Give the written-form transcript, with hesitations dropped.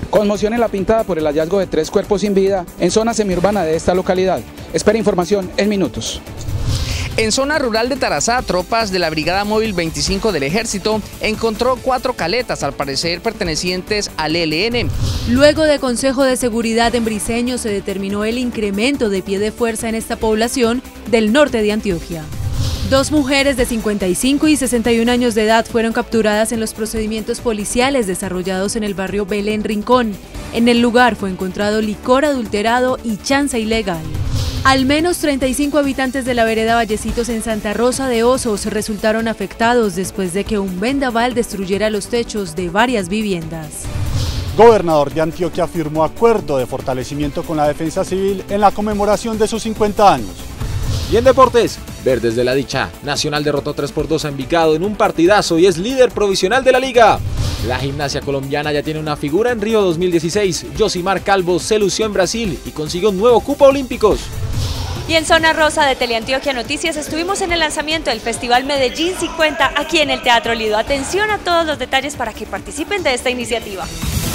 Conmoción en La Pintada por el hallazgo de 3 cuerpos sin vida en zona semiurbana de esta localidad. Espera información en minutos. En zona rural de Tarazá, tropas de la Brigada Móvil 25 del Ejército encontró 4 caletas, al parecer pertenecientes al ELN. Luego de Consejo de Seguridad en Briceño se determinó el incremento de pie de fuerza en esta población del norte de Antioquia. 2 mujeres de 55 y 61 años de edad fueron capturadas en los procedimientos policiales desarrollados en el barrio Belén Rincón. En el lugar fue encontrado licor adulterado y chanza ilegal. Al menos 35 habitantes de la vereda Vallecitos en Santa Rosa de Osos resultaron afectados después de que un vendaval destruyera los techos de varias viviendas. Gobernador de Antioquia firmó acuerdo de fortalecimiento con la Defensa Civil en la conmemoración de sus 50 años. Y en deportes, Verdes de la Dicha, Nacional derrotó 3-2 a Envigado en un partidazo y es líder provisional de la liga. La gimnasia colombiana ya tiene una figura en Río 2016. Yosimar Calvo se lució en Brasil y consiguió un nuevo cupo olímpicos. Y en Zona Rosa de Teleantioquia Noticias estuvimos en el lanzamiento del Festival Medellín 50 aquí en el Teatro Lido. Atención a todos los detalles para que participen de esta iniciativa.